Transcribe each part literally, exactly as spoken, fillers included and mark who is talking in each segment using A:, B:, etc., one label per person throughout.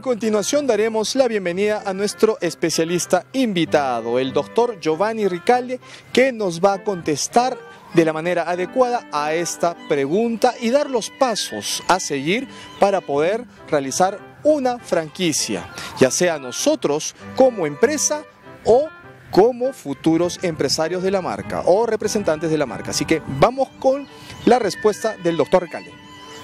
A: continuación daremos la bienvenida a nuestro especialista invitado, el doctor Giovanni Ricalde, que nos va a contestar de la manera adecuada a esta pregunta y dar los pasos a seguir para poder realizar una franquicia, ya sea nosotros como empresa o como futuros empresarios de la marca o representantes de la marca. Así que vamos con la respuesta del doctor Ricalde.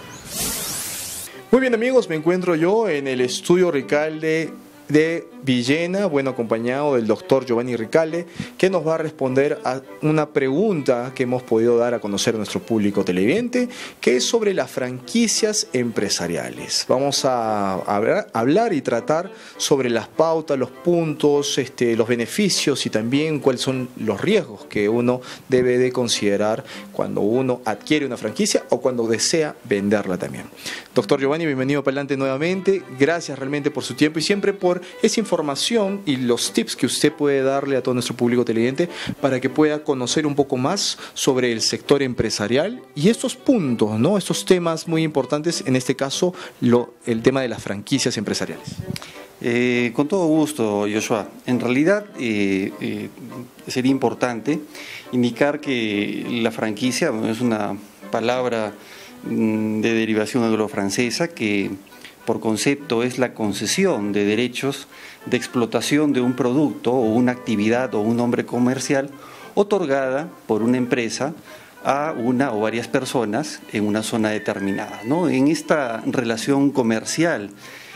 A: Muy bien amigos, me encuentro yo en el estudio Ricalde de Villena, bueno, acompañado del doctor Giovanni Ricalde, que nos va a responder a una pregunta que hemos podido dar a conocer a nuestro público televidente, que es sobre las franquicias empresariales. Vamos a hablar, hablar y tratar sobre las pautas, los puntos, este, los beneficios y también cuáles son los riesgos que uno debe de considerar cuando uno adquiere una franquicia o cuando desea venderla también. Doctor Giovanni, bienvenido para adelante nuevamente. Gracias realmente por su tiempo y siempre por esa información y los tips que usted puede darle a todo nuestro público televidente para que pueda conocer un poco más sobre el sector empresarial y estos puntos, ¿no? Estos temas muy importantes, en este caso lo, el tema de las franquicias empresariales.
B: Eh, con todo gusto, Joshua. En realidad eh, eh, sería importante indicar que la franquicia es una palabra de derivación anglo-francesa que por concepto es la concesión de derechos de explotación de un producto o una actividad o un nombre comercial otorgada por una empresa a una o varias personas en una zona determinada, ¿no? En esta relación comercial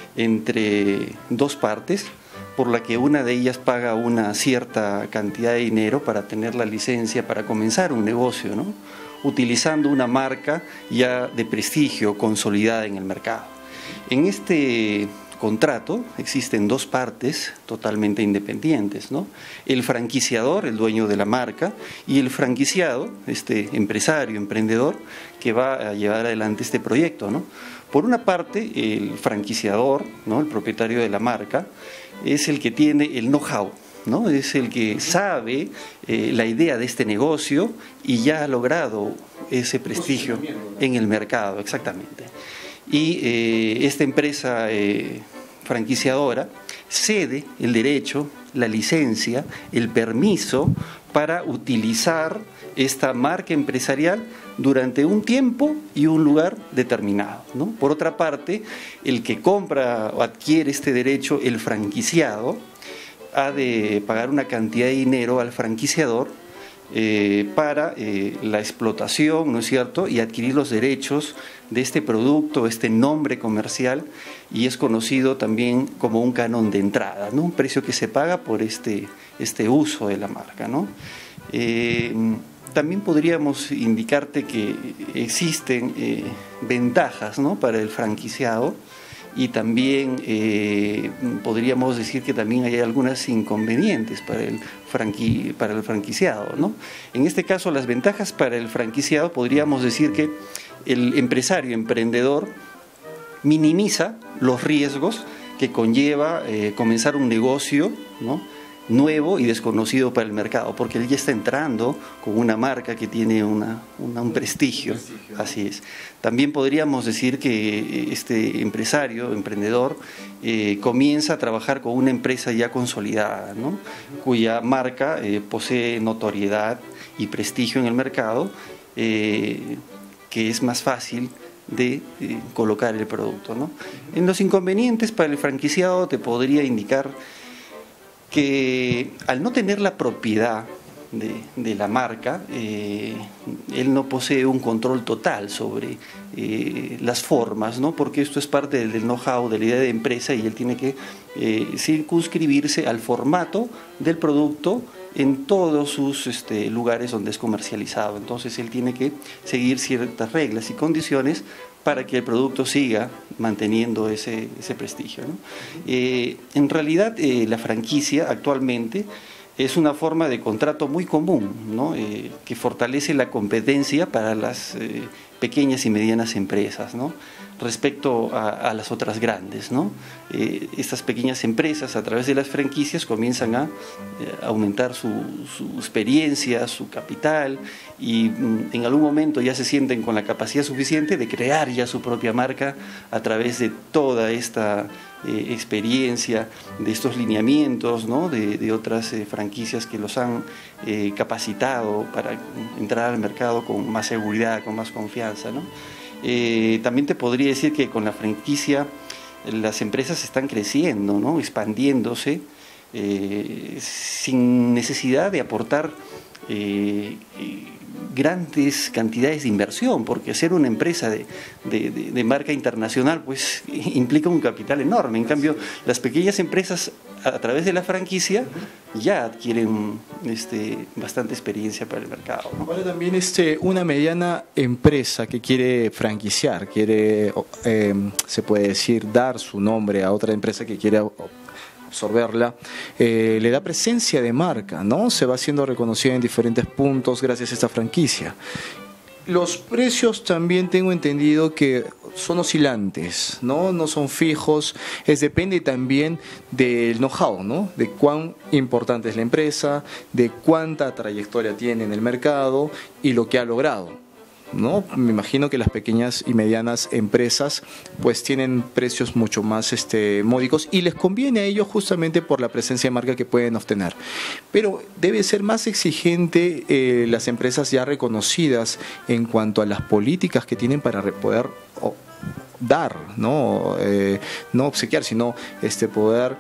B: entre dos partes, por la que una de ellas paga una cierta cantidad de dinero para tener la licencia para comenzar un negocio, ¿no? Utilizando una marca ya de prestigio consolidada en el mercado. En este contrato existen dos partes totalmente independientes, ¿no? El franquiciador, el dueño de la marca, y el franquiciado, este empresario, emprendedor, que va a llevar adelante este proyecto, ¿no? Por una parte, el franquiciador, ¿no? El propietario de la marca, es el que tiene el know-how, ¿no? Es el que sabe eh, la idea de este negocio y ya ha logrado ese prestigio en el mercado, exactamente. Y eh, esta empresa eh, franquiciadora cede el derecho, la licencia, el permiso para utilizar esta marca empresarial durante un tiempo y un lugar determinado, ¿no? Por otra parte, el que compra o adquiere este derecho, el franquiciado, ha de pagar una cantidad de dinero al franquiciador eh, para eh, la explotación, ¿no es cierto?, y adquirir los derechos de este producto, este nombre comercial, y es conocido también como un canon de entrada, ¿no? Un precio que se paga por este, este uso de la marca, ¿no? Eh, también podríamos indicarte que existen eh, ventajas, ¿no?, para el franquiciado, y también eh, podríamos decir que también hay algunas inconvenientes para el, franqui, para el franquiciado, ¿no? En este caso, las ventajas para el franquiciado podríamos decir que el empresario emprendedor minimiza los riesgos que conlleva eh, comenzar un negocio, ¿no?, nuevo y desconocido para el mercado, porque él ya está entrando con una marca que tiene una, una, un prestigio. prestigio. Así es. También podríamos decir que este empresario, emprendedor, eh, comienza a trabajar con una empresa ya consolidada, ¿no?, cuya marca eh, posee notoriedad y prestigio en el mercado, eh, que es más fácil de eh, colocar el producto, ¿no? En los inconvenientes para el franquiciado te podría indicar que al no tener la propiedad de, de la marca, eh, él no posee un control total sobre eh, las formas, ¿no?, porque esto es parte del, del know-how, de la idea de empresa, y él tiene que eh, circunscribirse al formato del producto en todos sus este, lugares donde es comercializado. Entonces él tiene que seguir ciertas reglas y condiciones para que el producto siga manteniendo ese, ese prestigio, ¿no? Eh, en realidad eh, la franquicia actualmente es una forma de contrato muy común, ¿no?, eh, que fortalece la competencia para las eh, pequeñas y medianas empresas, ¿no? respecto a, a las otras grandes, ¿no? Eh, estas pequeñas empresas a través de las franquicias comienzan a eh, aumentar su, su experiencia, su capital y mm, en algún momento ya se sienten con la capacidad suficiente de crear ya su propia marca a través de toda esta eh, experiencia, de estos lineamientos, ¿no? de, de otras eh, franquicias que los han eh, capacitado para entrar al mercado con más seguridad, con más confianza, ¿no? Eh, también te podría decir que con la franquicia las empresas están creciendo, ¿no? Expandiéndose eh, sin necesidad de aportar eh, grandes cantidades de inversión, porque ser una empresa de, de, de, de marca internacional pues implica un capital enorme. En cambio, las pequeñas empresas a través de la franquicia ya adquieren este, bastante experiencia para el mercado, ¿no?
A: Ahora también este, una mediana empresa que quiere franquiciar, quiere, eh, se puede decir, dar su nombre a otra empresa que quiere absorberla, eh, le da presencia de marca, ¿no? Se va siendo reconocida en diferentes puntos gracias a esta franquicia. Los precios también tengo entendido que son oscilantes, ¿no? No son fijos, es depende también del know-how, ¿no? De cuán importante es la empresa, de cuánta trayectoria tiene en el mercado y lo que ha logrado, ¿no? Me imagino que las pequeñas y medianas empresas pues tienen precios mucho más este, módicos y les conviene a ellos justamente por la presencia de marca que pueden obtener. Pero debe ser más exigente eh, las empresas ya reconocidas en cuanto a las políticas que tienen para poder oh, dar, ¿no? Eh, no obsequiar, sino este, poder...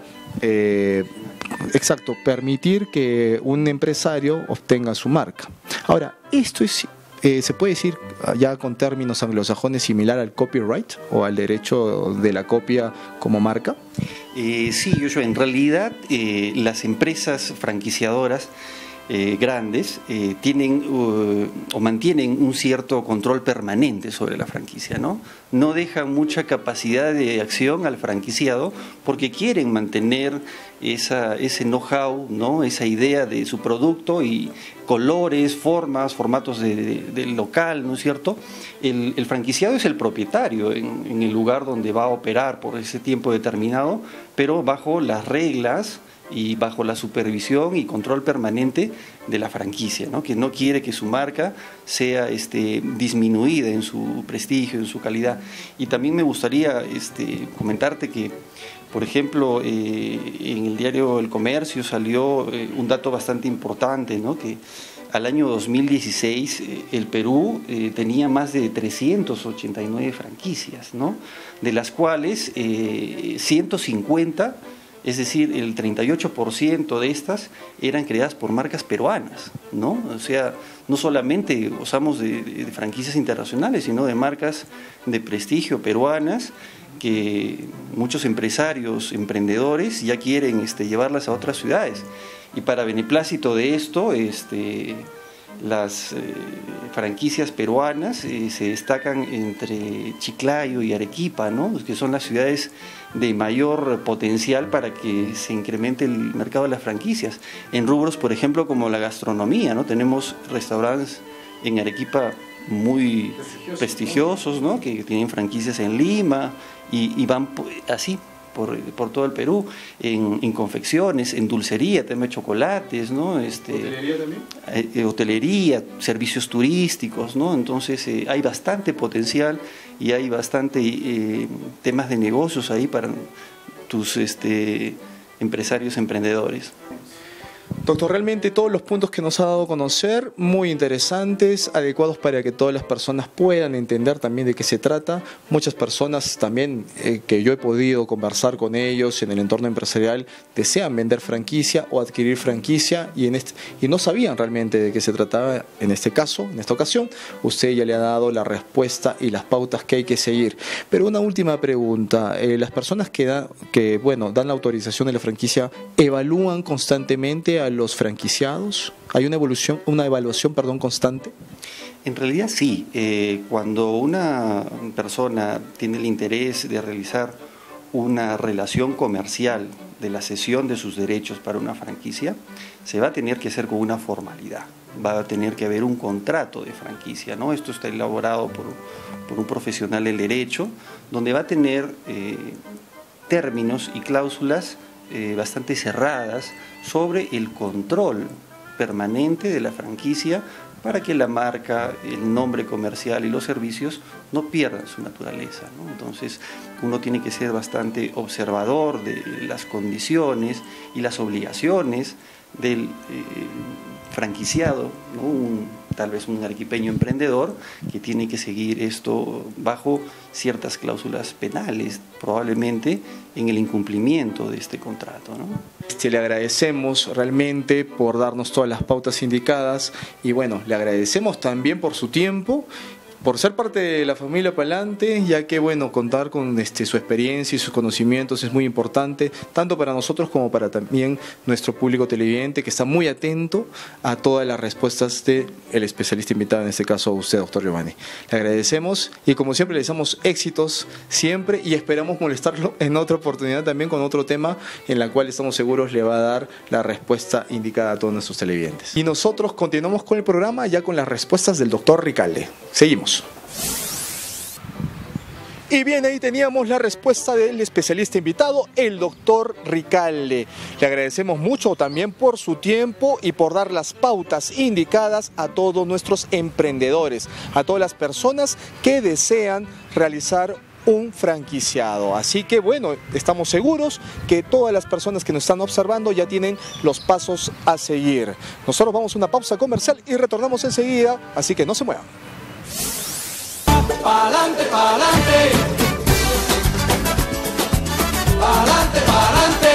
A: Eh, exacto, permitir que un empresario obtenga su marca. Ahora, esto es... Eh, ¿Se puede decir ya con términos anglosajones similar al copyright o al derecho de la copia como marca?
B: Eh, sí, yo, en realidad eh, las empresas franquiciadoras eh, grandes eh, tienen uh, o mantienen un cierto control permanente sobre la franquicia, ¿no? No dejan mucha capacidad de acción al franquiciado porque quieren mantener esa, ese know-how, ¿no? Esa idea de su producto y colores, formas, formatos de, de, del local, ¿no es cierto? El, el franquiciado es el propietario en, en el lugar donde va a operar por ese tiempo determinado, pero bajo las reglas y bajo la supervisión y control permanente de la franquicia, ¿no? Que no quiere que su marca sea este, disminuida en su prestigio, en su calidad. Y también me gustaría este, comentarte que, por ejemplo, eh, en el diario El Comercio salió eh, un dato bastante importante, ¿no? Que al año dos mil dieciséis eh, el Perú eh, tenía más de trescientas ochenta y nueve franquicias, ¿no? De las cuales eh, ciento cincuenta, es decir, el treinta y ocho por ciento de estas eran creadas por marcas peruanas, ¿no? O sea, no solamente gozamos de, de, de franquicias internacionales, sino de marcas de prestigio peruanas que muchos empresarios, emprendedores ya quieren este, llevarlas a otras ciudades. Y para beneplácito de esto, este, las eh, franquicias peruanas eh, se destacan entre Chiclayo y Arequipa, ¿no? Que son las ciudades de mayor potencial para que se incremente el mercado de las franquicias. En rubros, por ejemplo, como la gastronomía, ¿no? Tenemos restaurantes en Arequipa muy prestigiosos, prestigiosos, ¿no? Que tienen franquicias en Lima y, y van así por, por todo el Perú, en, en confecciones, en dulcería, tema de chocolates, ¿no? Este,
A: ¿Hotelería también?
B: Eh, hotelería, servicios turísticos, ¿no? Entonces eh, hay bastante potencial y hay bastante eh, temas de negocios ahí para tus este, empresarios, emprendedores.
A: Doctor, realmente todos los puntos que nos ha dado a conocer, muy interesantes, adecuados para que todas las personas puedan entender también de qué se trata. Muchas personas también eh, que yo he podido conversar con ellos en el entorno empresarial desean vender franquicia o adquirir franquicia y, en este, y no sabían realmente de qué se trataba en este caso, en esta ocasión. Usted ya le ha dado la respuesta y las pautas que hay que seguir. Pero una última pregunta, eh, las personas que, da, que bueno, dan la autorización de la franquicia, ¿evalúan constantemente a los franquiciados? ¿Hay una evolución, una evaluación, perdón, constante?
B: En realidad sí. Eh, cuando una persona tiene el interés de realizar una relación comercial de la cesión de sus derechos para una franquicia, se va a tener que hacer con una formalidad. Va a tener que haber un contrato de franquicia, ¿no? Esto está elaborado por, por un profesional del derecho, donde va a tener eh, términos y cláusulas eh, bastante cerradas sobre el control permanente de la franquicia para que la marca, el nombre comercial y los servicios no pierdan su naturaleza, ¿no? Entonces, uno tiene que ser bastante observador de las condiciones y las obligaciones del eh, franquiciado, ¿no? Un, tal vez un arequipeño emprendedor que tiene que seguir esto bajo ciertas cláusulas penales, probablemente en el incumplimiento de este contrato, ¿no?
A: Este, le agradecemos realmente por darnos todas las pautas indicadas y bueno, le agradecemos también por su tiempo, por ser parte de la familia Palante, ya que bueno, contar con este, su experiencia y sus conocimientos es muy importante, tanto para nosotros como para también nuestro público televidente, que está muy atento a todas las respuestas del especialista invitado, en este caso usted, doctor Giovanni. Le agradecemos y como siempre le deseamos éxitos siempre y esperamos molestarlo en otra oportunidad también con otro tema en la cual estamos seguros le va a dar la respuesta indicada a todos nuestros televidentes. Y nosotros continuamos con el programa ya con las respuestas del doctor Ricalde. Seguimos. Y bien, ahí teníamos la respuesta del especialista invitado, el doctor Ricalde. Le agradecemos mucho también por su tiempo y por dar las pautas indicadas a todos nuestros emprendedores, a todas las personas que desean realizar un franquiciado. Así que bueno, estamos seguros que todas las personas que nos están observando ya tienen los pasos a seguir. Nosotros vamos a una pausa comercial y retornamos enseguida, así que no se muevan.
C: Pa'lante, pa'lante, pa'lante, pa'lante.